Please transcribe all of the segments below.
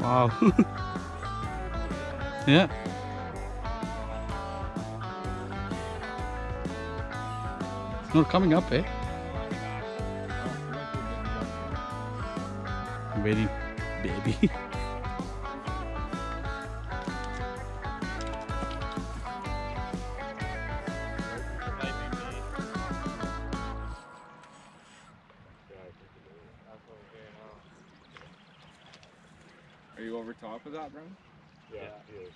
Wow. Yeah. It's not coming up, eh? Very baby. Are you over top of that, Brian? Yeah,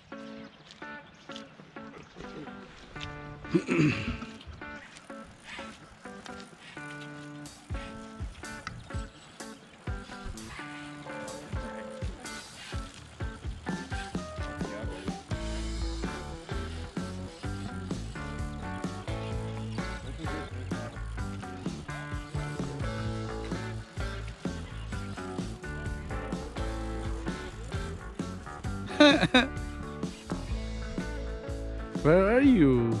Where are you?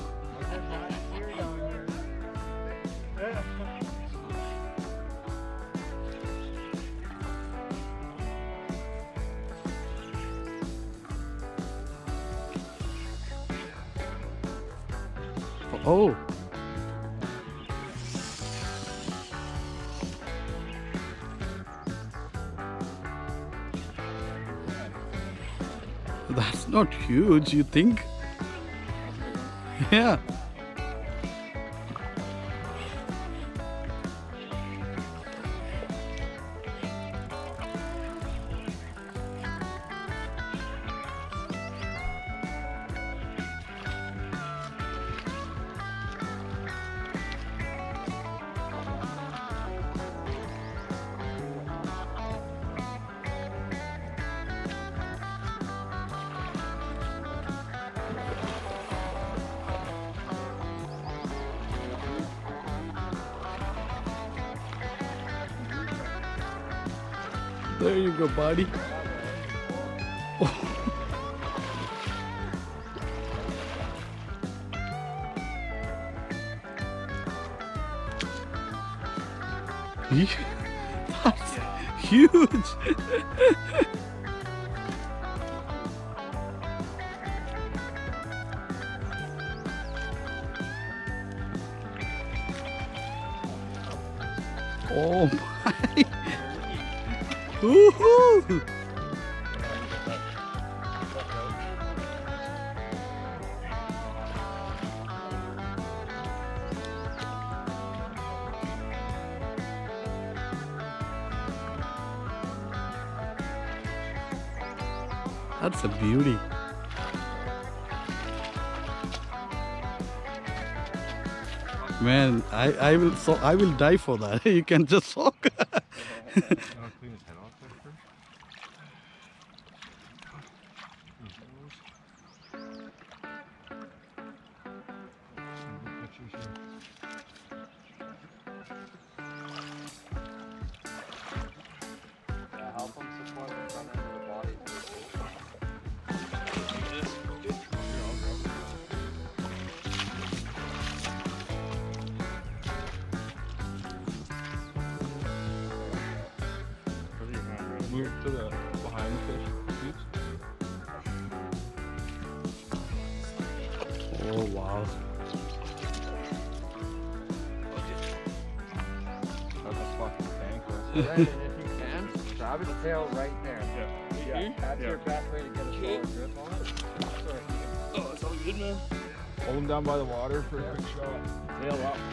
Oh. That's not huge, you think? Yeah. There you go, buddy. That's huge. Oh my. Woohoo! That's a beauty. Man, I will die for that. You can just talk. help them support the front end of the body. Move to the behind the fish. Oh wow. That's a fucking tank. Brandon, if you can, grab his tail right there. Yeah. That's your best way to get a solid grip on it. Sorry. Oh, it's all good, man. Hold him down by the water for a quick shot. Tail up.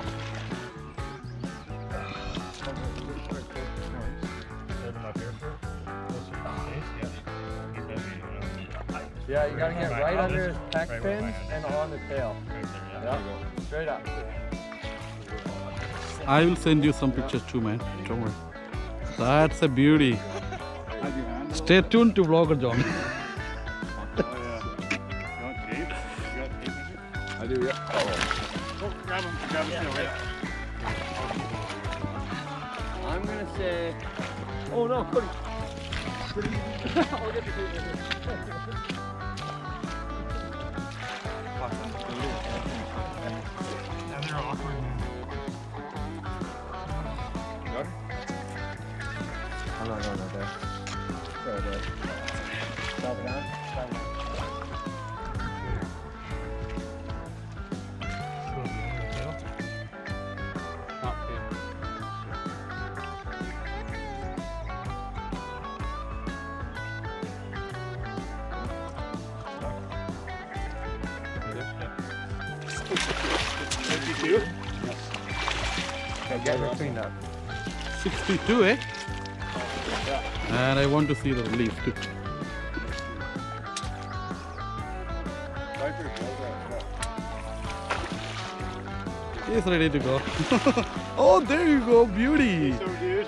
Yeah, you gotta get right under his pec fins and on the tail. Yeah, straight up. I will send you some pictures too, man. Don't worry. That's a beauty. Stay tuned to Vloggerjohn. Oh, yeah. You want tape? You got tape in here? I do, yeah. Oh, grab him. Grab him. Yeah. I'm gonna say. Oh no, Cody. I'll get the tape right here. Now they're awkward. You got her? I'm not going right there. Sorry, Dad. 52? Okay, get her cleaned up. 62, eh? And I want to see the relief too. He's ready to go. Oh, there you go, beauty. So good.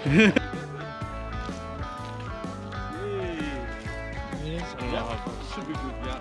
Yes. Yeah, should be good, yeah.